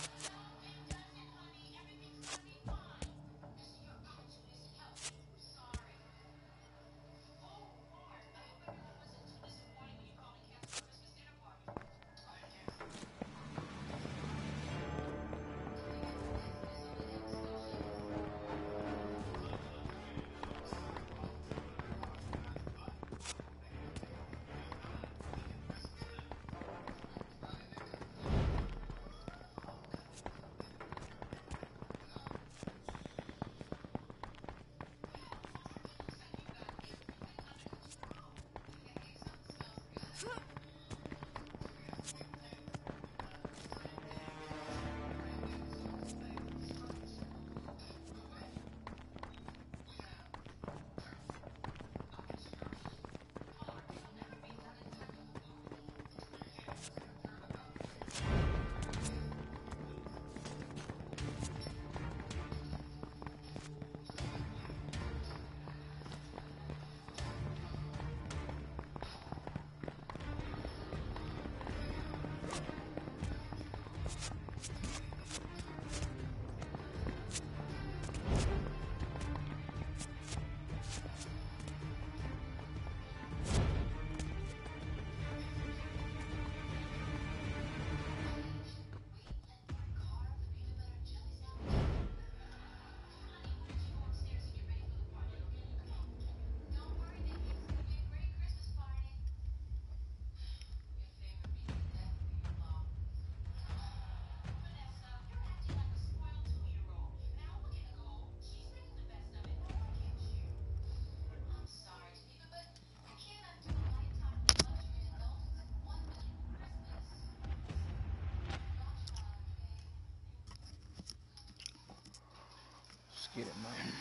Let's get it, man.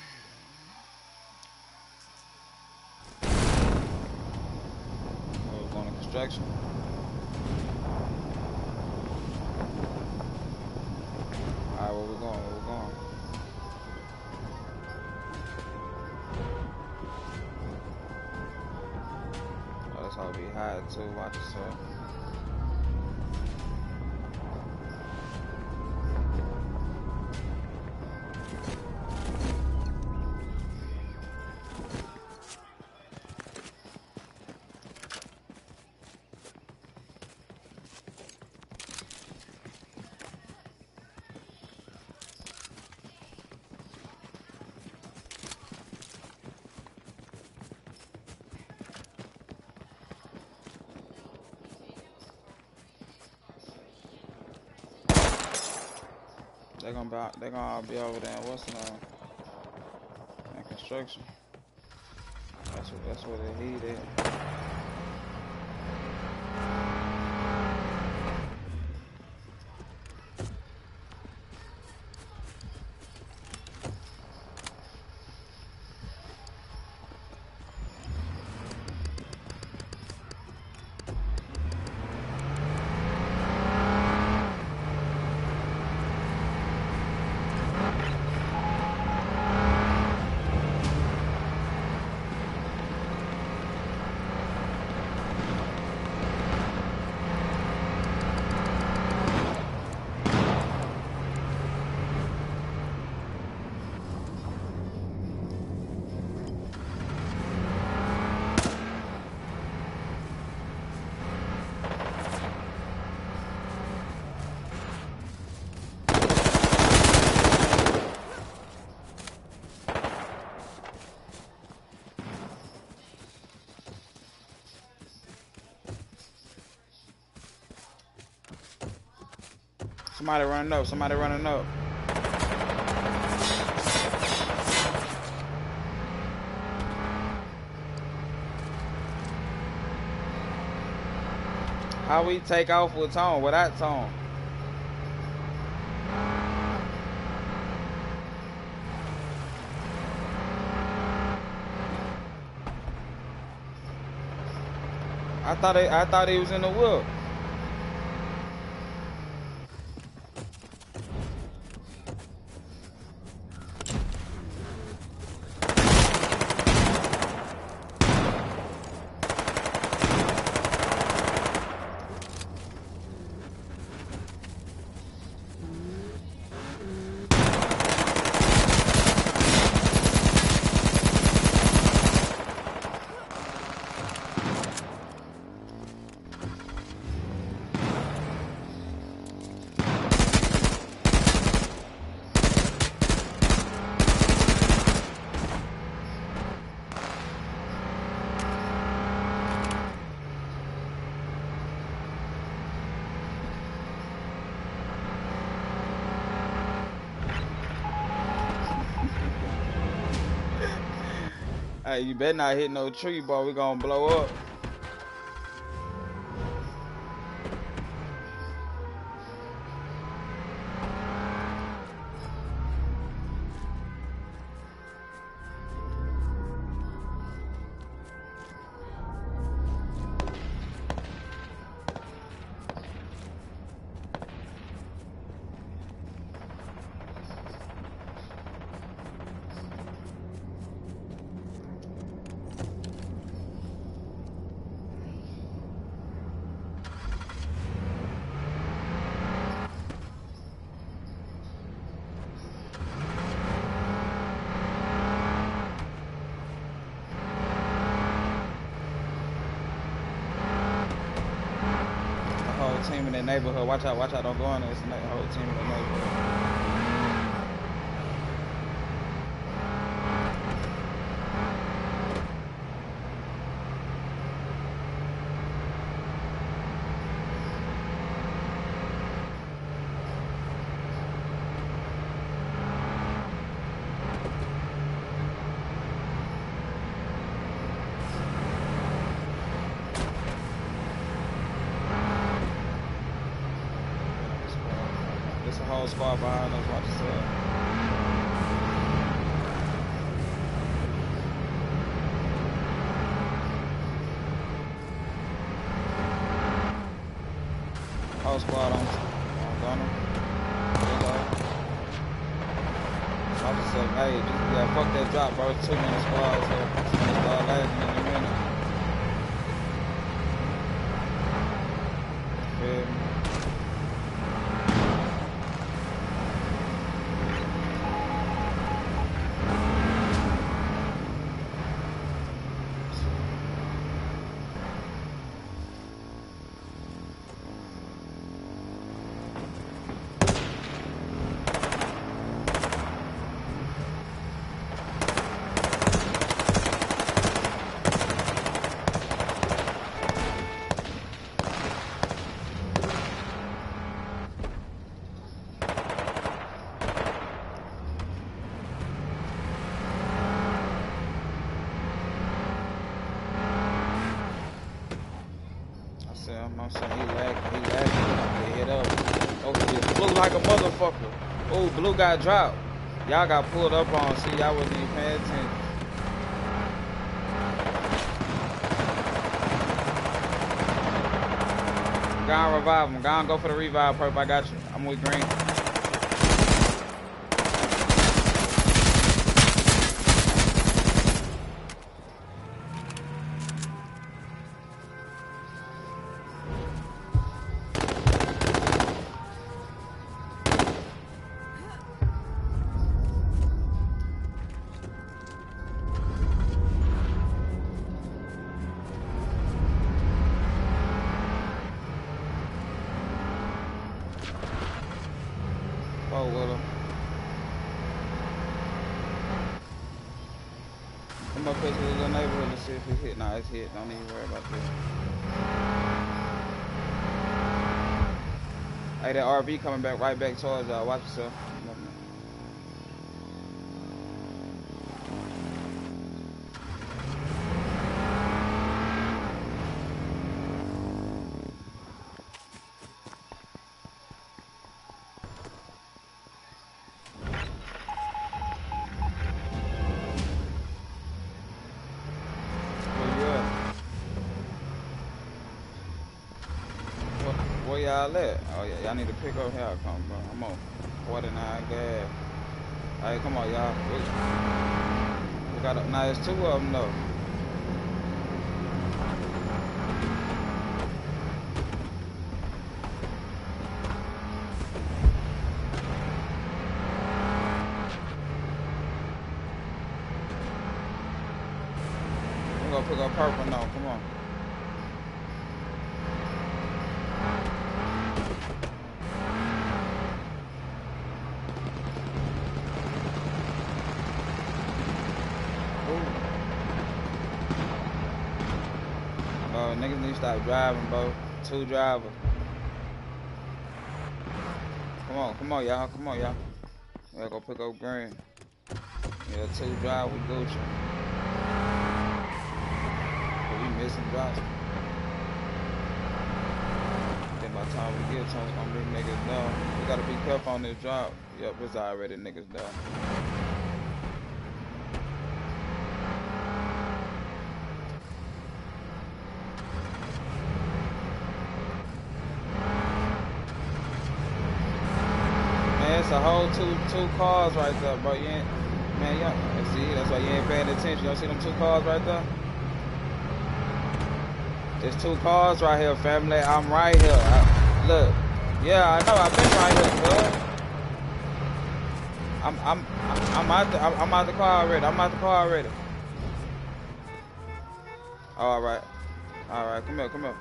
We're going to construction. Alright, where we going? Where we going? Oh, that's how we hide too. Watch yourself. They're gonna all be over there in what's the name? In construction. That's where they heat at. Somebody running up. Somebody running up. How we take off with Tone, without Tone? I thought he was in the whip. Hey, you better not hit no tree, boy. We gonna blow up. Team in the neighborhood. Watch out, don't go on there. It's the whole team in the neighborhood. Whole squad behind us, watch yourself. Whole squad on Gunner. Watch yourself. Hey, just yeah, fuck that drop, bro. It's 2 minute squads here. 2 minute squad lasting in a minute. Feel me? I'm saying he lagging, get hit up. Oh, blue like a motherfucker. Oh, blue got dropped. Y'all got pulled up on. See, y'all wasn't even paying attention. Go and revive him. Go and go for the revive, perp. I got you. I'm with green. Oh, well. Come up here to the little neighborhood and see if it's hit. Nah, it's hit. Don't even worry about this. Hey, that RV coming back right back towards y'all. Watch yourself. Where y'all at? Oh yeah, y'all need to pick up here. I come, bro. I'm on 49 gas. Hey, come on, y'all. We got now. There's 2 of them though. We're gonna pick up purple now. Come on. Niggas need to stop driving, bro. 2 drivers. Come on, y'all. Come on, y'all. We gotta go pick up green. Yeah, 2 drivers, Gucci. hit some drops. Then by the time we get to them, it's gonna be niggas down. We gotta be careful on this drop. Yep, it's already niggas down. Man, it's a whole two cars right there, bro. You ain't, man, yeah. See, that's why you ain't paying attention. You don't see them 2 cars right there? There's 2 cars right here, family. I'm right here. Look, yeah, I know. I've been right here, bro. I'm out the car already. I'm out the car already. All right, come here, come here.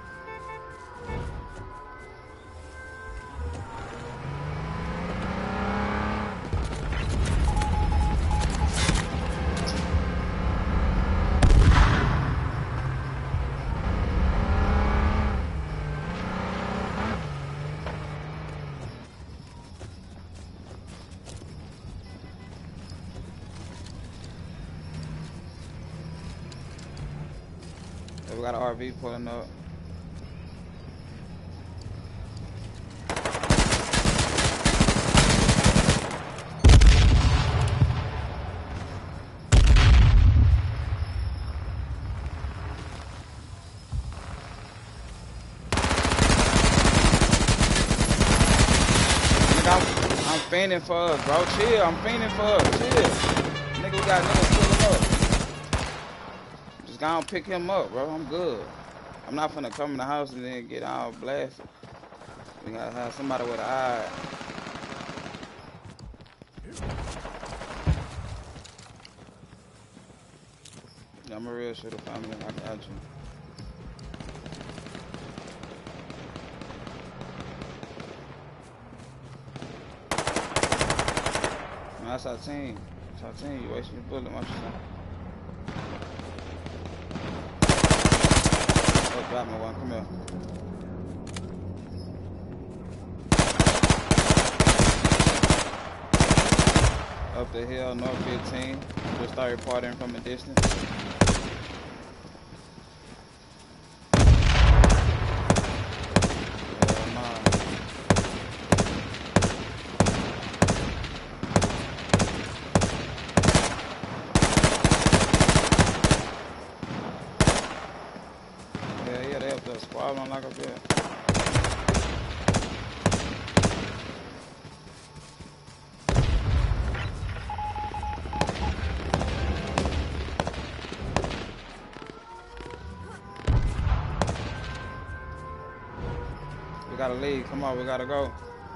We got an RV pulling up. I'm fiending for us, bro. Chill. I'm fiending for us. Chill. Nigga, we got niggas pulling up. Just go and pick him up, bro. I'm good. I'm not finna come in the house and then get all blasted. We gotta have somebody with an eye. Yeah, I'm a real shooter family. I got you. Man, that's our team. That's our team. You wasting your bullet, what you say? Oh, drop me one. Come here. Up the hill, north 15. Just started partying from a distance. Yeah, they up there squabbling like a bit. We gotta leave. Come on, we gotta go.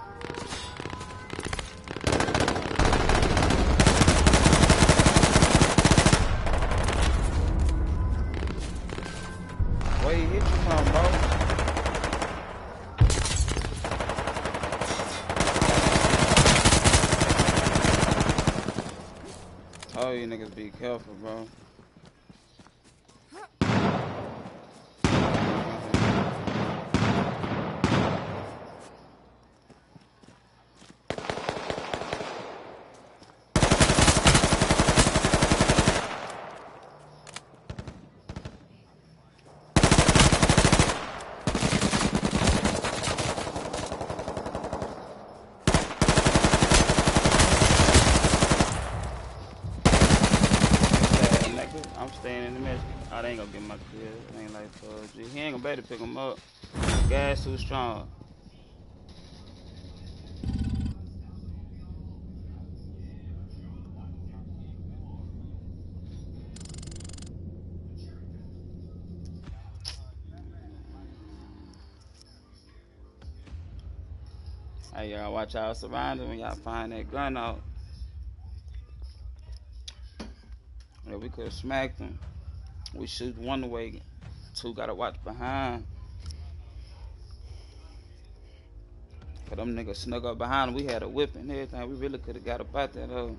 Where he hit you from, bro? Told you niggas be careful, bro. I'm staying in the mess. Oh, they ain't gonna get my kill. It ain't like G. He ain't gonna be able to pick him up. Gas too strong. Hey, y'all watch y'all surroundings when y'all find that gun out. Yeah, we could have smacked him. We shoot one way, 2 gotta watch behind. Cause them niggas snuck up behind him. We had a whip and everything. We really could have got up out that hole.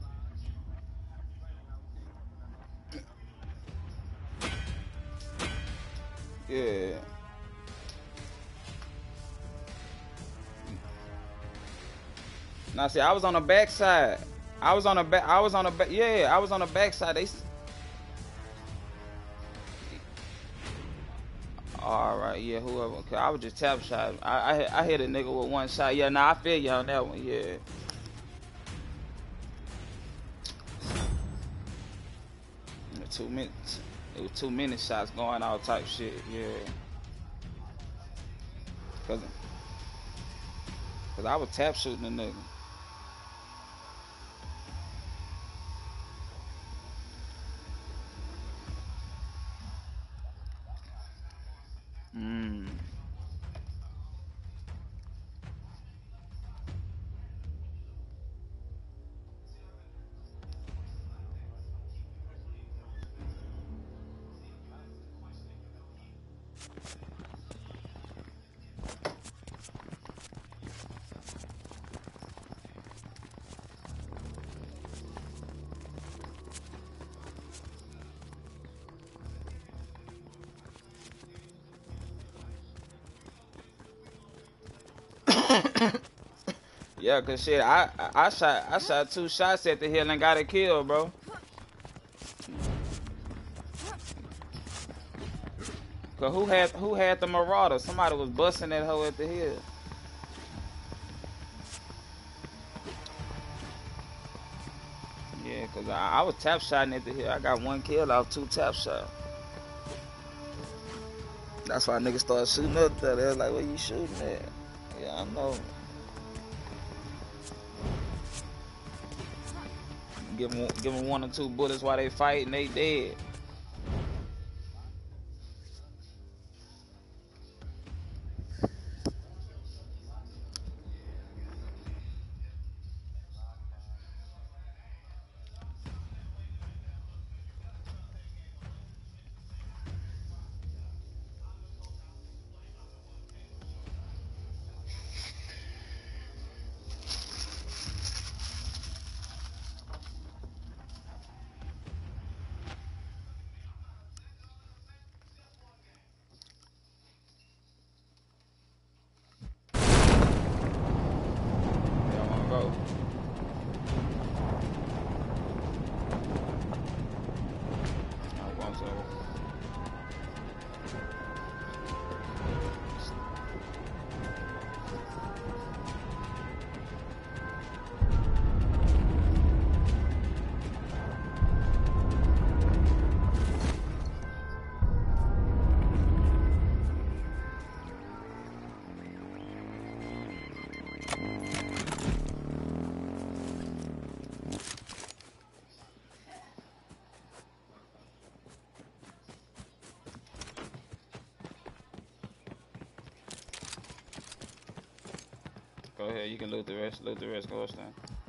Yeah. Now see, I was on the backside. I was on the back. Yeah, I was on the backside. All right, yeah, whoever. Cause I was just tap shot. I hit a nigga with one shot. Yeah, nah, I feel you on that one. Yeah. 2 minutes. It was 2 minute shots going all type shit. Yeah. Cause I was tap shooting a nigga. Mm. Yeah, cause shit, I shot 2 shots at the hill and got a kill, bro. Cause who had the Marauder? Somebody was busting that hoe at the hill. Yeah, cause I was tap shotting at the hill. I got 1 kill off 2 tap shots. That's why niggas started shooting up there. They're like, "Where you shooting at?" Yeah, I know. Give them 1 or 2 bullets while they fighting, they dead. Y'all wanna go? I want to. Go ahead, you can loot the rest. Loot the rest, go down.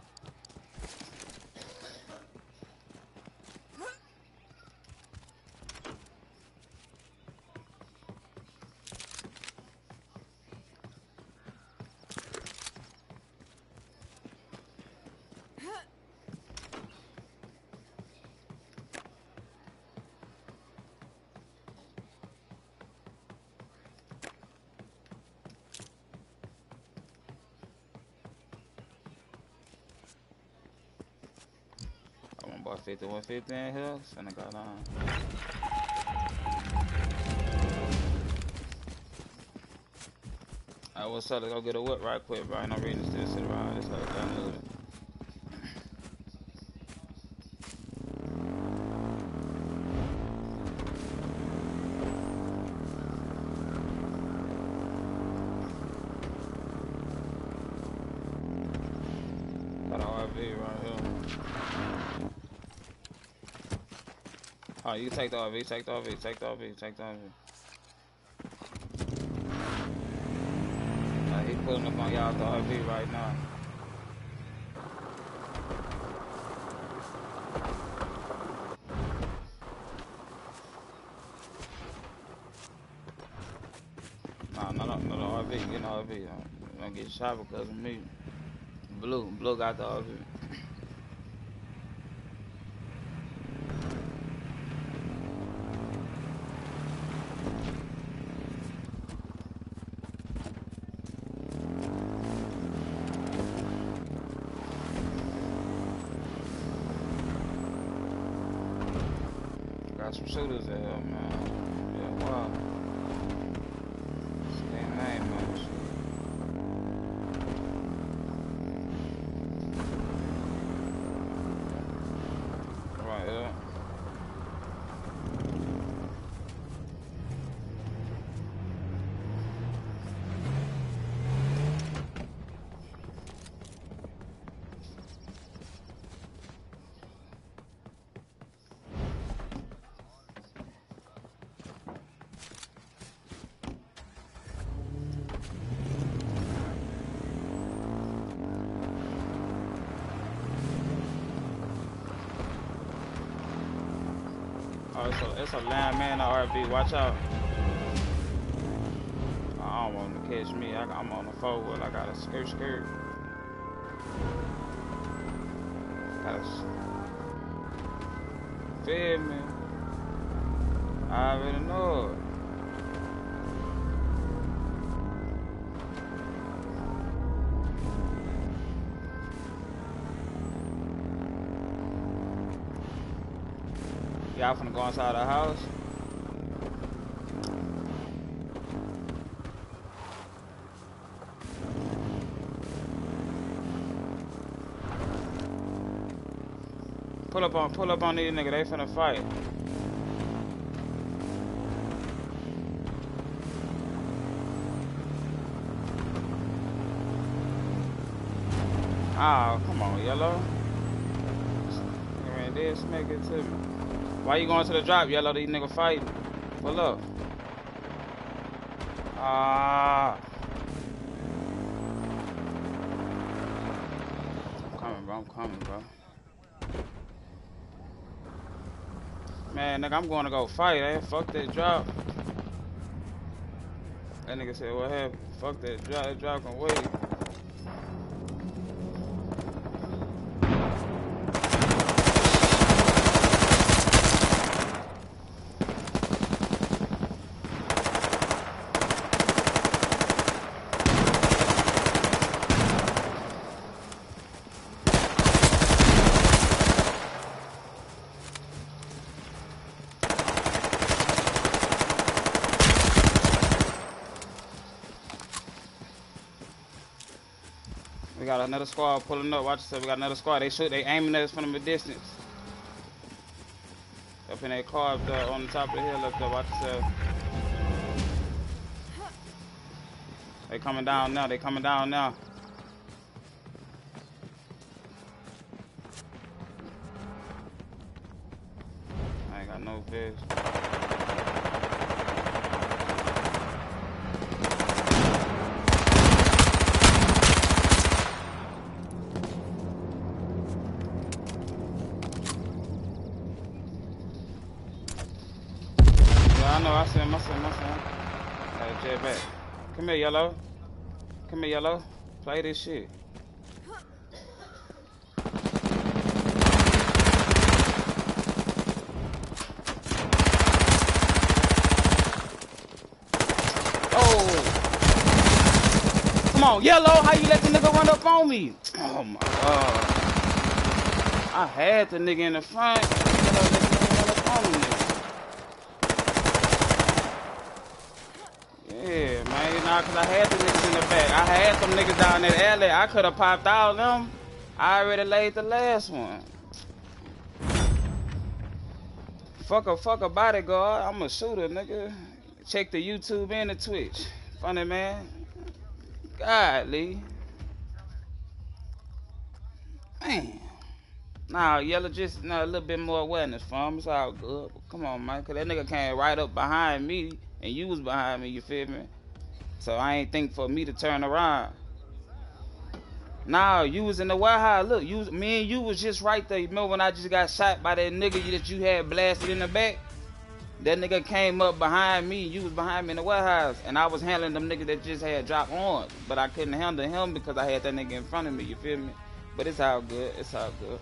I want about 50, 150 in here. Finna go down. Alright, what's up? Let's go get a whip right quick, bro. Ain't no reason to still sit around. Let's go download it. Got an RV right here. Oh, you can take the RV, take the RV, take the RV, take the RV. He pulling up on y'all the RV right now. Nah, no, RV, get an RV. Don't get shot because of me. Blue got the RV. Got some shooters in here, man. Yeah, wow. Oh, it's a landman on RV. Watch out. I don't want to catch me. I'm on the 4-wheel. I got a skirt. Got a feel me. I already know it. Y'all finna go inside the house? Pull up on these niggas, they finna fight. Oh, come on, Yellow. Man, this make it to me. Why you going to the drop, Yellow? These niggas fighting. Pull up. Ah. I'm coming, bro. Man, nigga, I'm going to go fight, eh? Fuck that drop. That nigga said, what happened? Fuck that drop. That drop can wait. We got another squad pulling up. Watch yourself. We got another squad. They aiming at us from a distance. Up in that car up there on the top of the hill up there. Watch yourself. They coming down now. They coming down now. I ain't got no fish. I know, I see him. Hey, jet back. Come here, Yellow. Come here, Yellow. Play this shit. Oh! Come on, Yellow. How you let the nigga run up on me? Oh my god. I had the nigga in the front. Yellow let the nigga run up on me. Yeah, man, nah, cause I had the niggas in the back. I had some niggas down that alley. I could have popped out them. I already laid the last one. Fuck a bodyguard. I'm a shooter, nigga. Check the YouTube and the Twitch. Funny, man. Godly. Man. Nah, Yellow just a little bit more awareness for him. It's all good. But come on, man. Cause that nigga came right up behind me and you was behind me, you feel me? So I ain't think for me to turn around. Nah, you was in the warehouse. Look, me and you was just right there. You remember when I just got shot by that nigga that you had blasted in the back? That nigga came up behind me. You was behind me in the warehouse. And I was handling them niggas that just had dropped on. But I couldn't handle him because I had that nigga in front of me. You feel me? But it's all good. It's all good.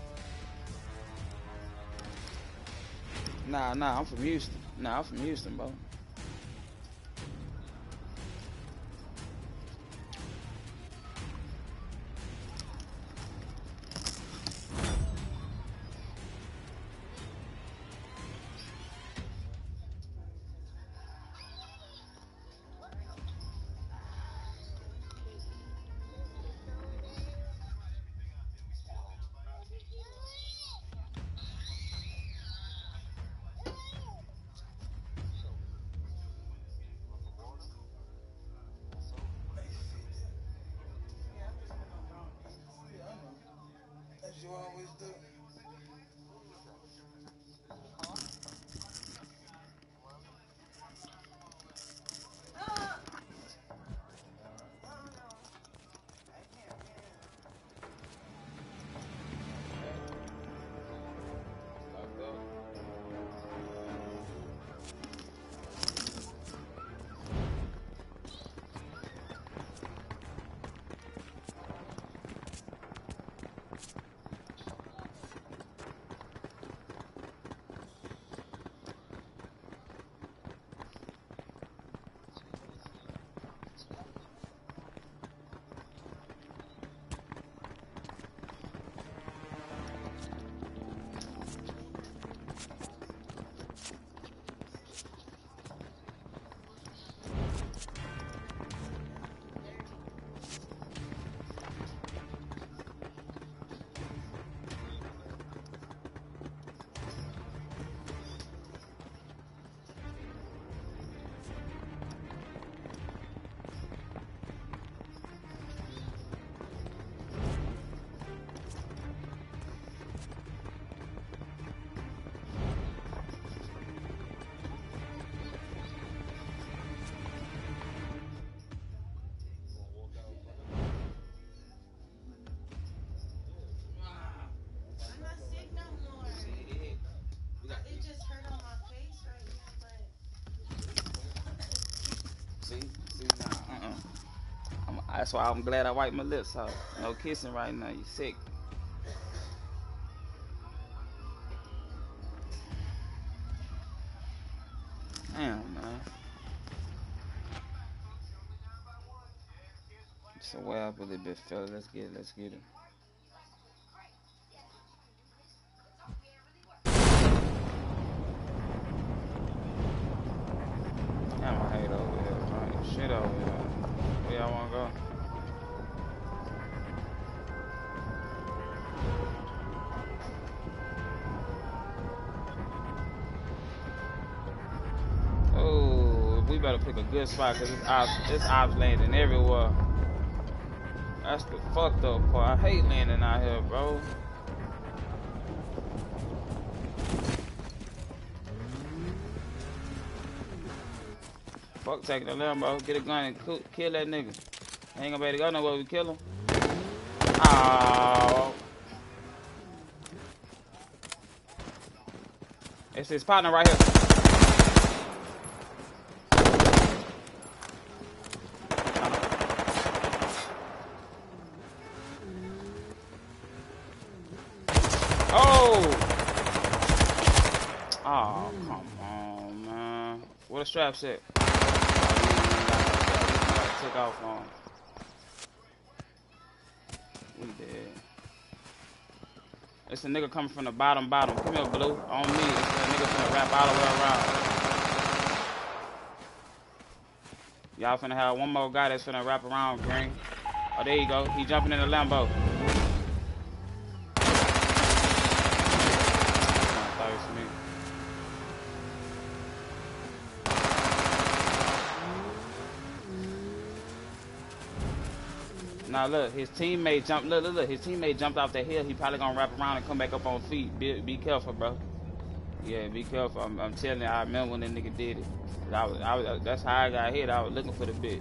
Nah, I'm from Houston. Nah, I'm from Houston, bro. As you always do. That's why I'm glad I wiped my lips out. No kissing right now. You sick. Damn, man. So where up a little bit, fella. Let's get it. Let's get it. Damn, I hate over here. Man. Shit over here. Where y'all wanna go? Oh, we better pick a good spot because it's ops landing everywhere. That's the fucked up part. I hate landing out here, bro. Fuck taking the Lambo. Get a gun and kill that nigga. Ain't gonna be able to go nowhere. We kill him. Oh. It's his partner right here. Oh! Oh, come on, man. What a strap set. Took off on. We dead. It's a nigga coming from the bottom. Come here, Blue. On me. It's a nigga finna wrap all the way around. Y'all finna have one more guy that's finna wrap around Green. Oh, there you go. He jumping in the Lambo. Now look, his teammate jumped. Look. His teammate jumped off the hill. He probably gonna wrap around and come back up on feet. Be careful, bro. Yeah, be careful. I'm telling you, I remember when that nigga did it. That's how I got hit. I was looking for the bitch.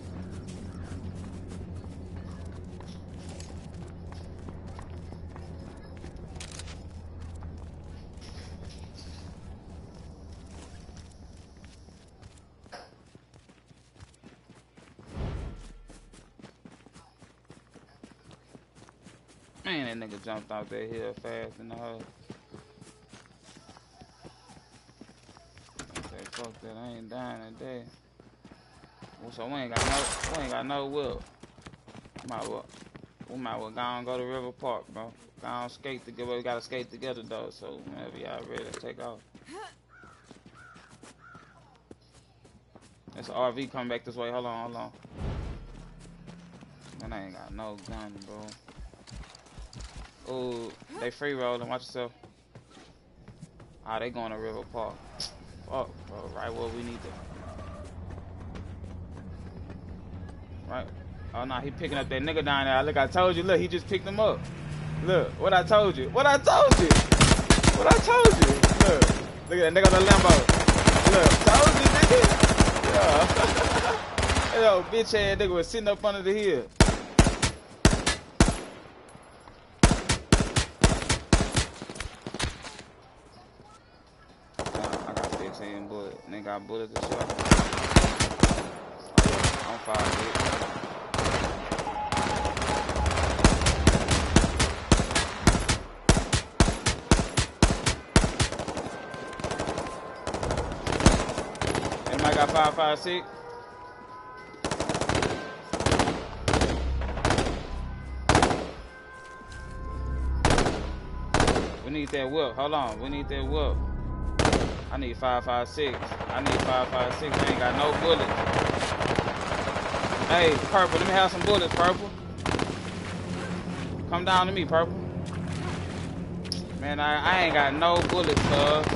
Man, that nigga jumped off that hill fast in the hole. Okay, fuck that. I ain't dying today. So we ain't got no whip. We might well go and go to River Park, bro. Go on skate together. We gotta skate together though. So whenever y'all ready to take off. There's an RV coming back this way. Hold on. Man, I ain't got no gun, bro. Oh, they free rolling. Watch yourself. Ah, they going to River Park. Fuck, bro. Right where we need to. Right. Oh, no, he picking up that nigga down there. Look, I told you. Look, he just picked him up. Look, what I told you. Look, look at that nigga on the Lambo. Look, told you, nigga. Yeah. That old bitch ass nigga was sitting up under the hill. Nigga got bullets and shit. I'm fine, bitch. Anybody got 5.56? We need that whip. Hold on. We need that whip. I need 5.56. I ain't got no bullets. Hey, Purple, let me have some bullets, Purple. Come down to me, Purple. Man, I ain't got no bullets, cuz.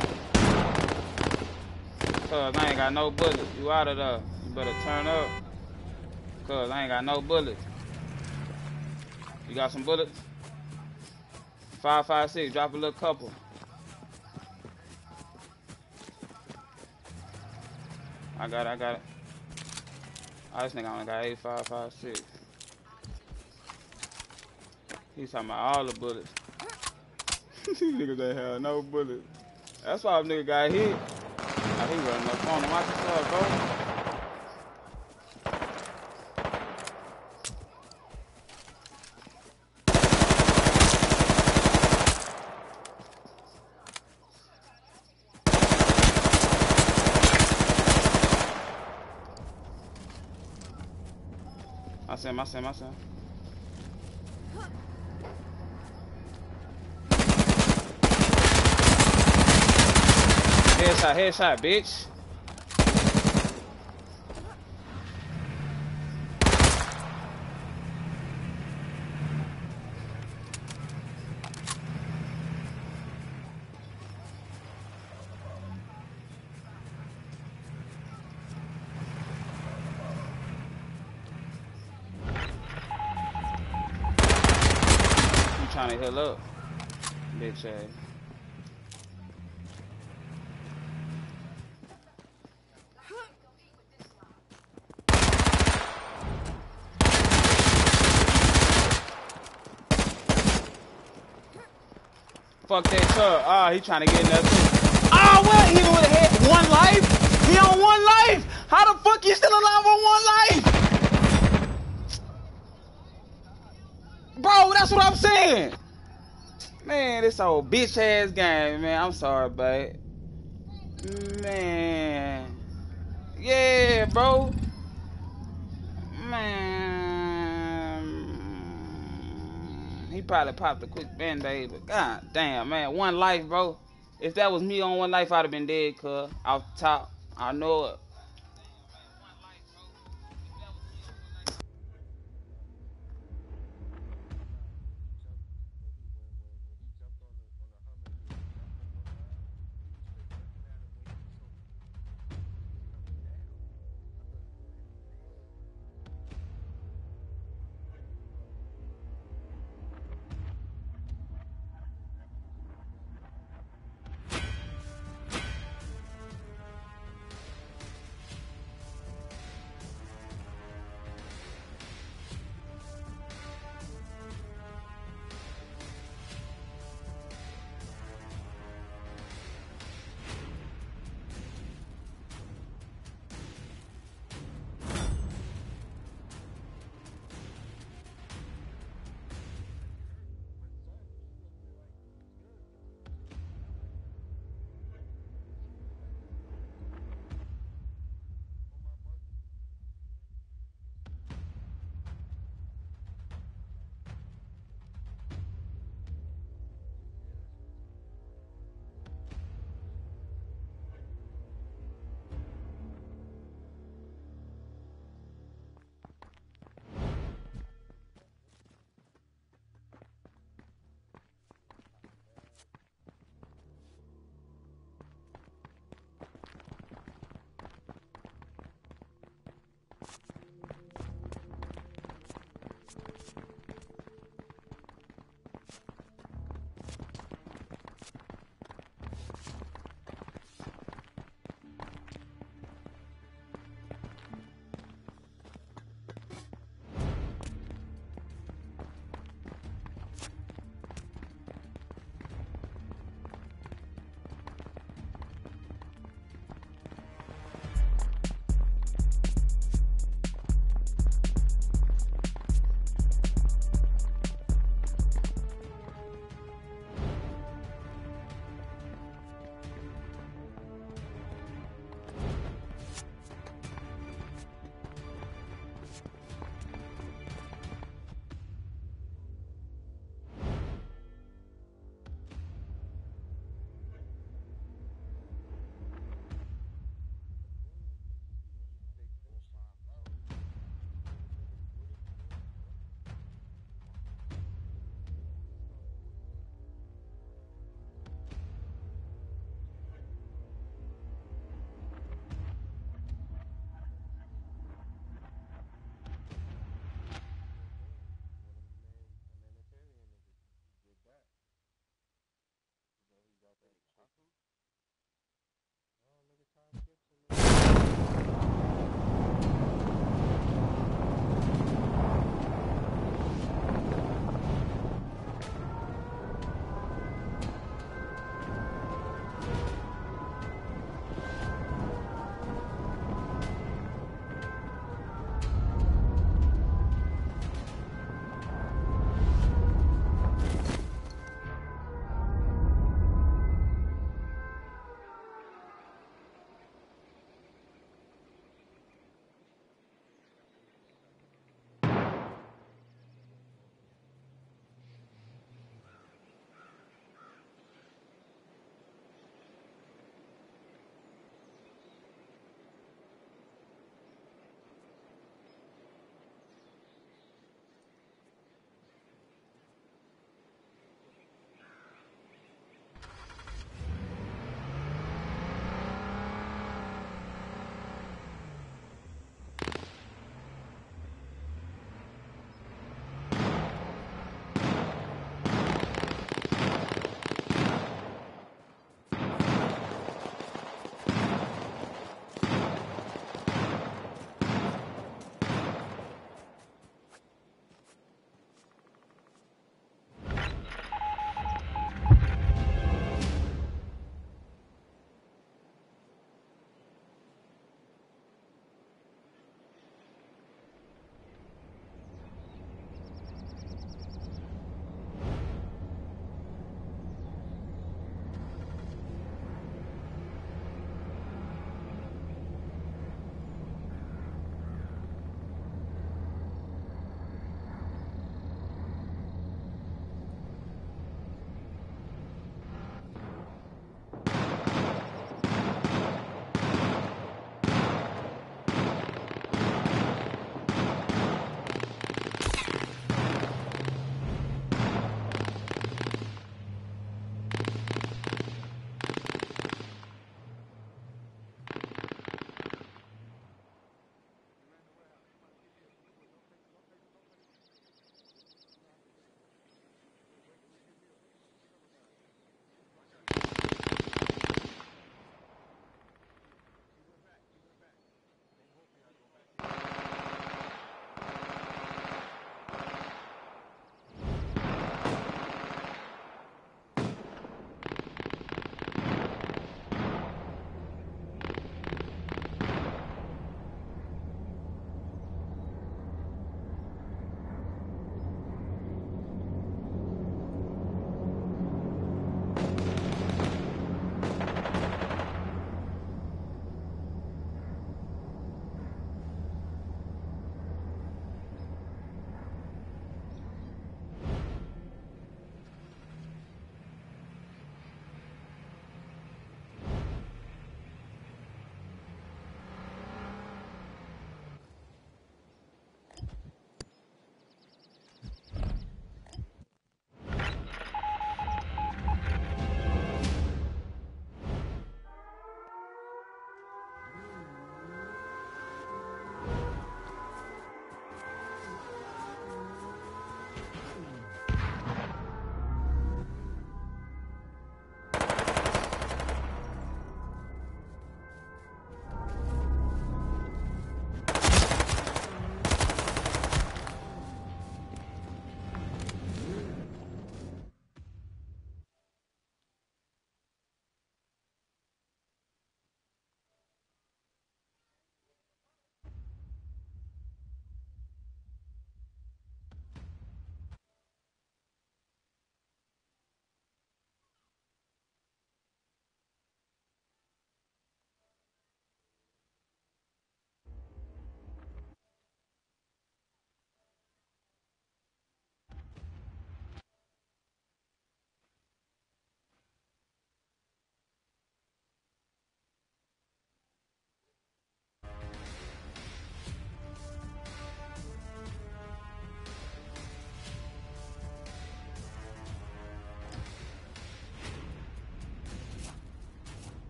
I ain't got no bullets. You out of there. You better turn up. Cuz I ain't got no bullets. You got some bullets? 5.56. Drop a little couple. I got it. Oh, this nigga only got 8.556. He's talking about all the bullets. These niggas ain't have no bullets. That's why the nigga got hit. Oh, he running up on him. Watch yourself, bro. my son. Headshot, bitch. You trying to heal up, bitch ass. Fuck that truck. Ah, he trying to get in there too. Ah, what? He would have had 1 life? He on 1 life? How the fuck you still alive on 1 life? Bro, that's what I'm saying. Man, this old bitch ass game, man. I'm sorry, babe. Man. Yeah, bro. Man. He probably popped a quick band-aid, but god damn, man. 1 life, bro. If that was me on 1 life, I'd have been dead, cuz. Off the top. I know it.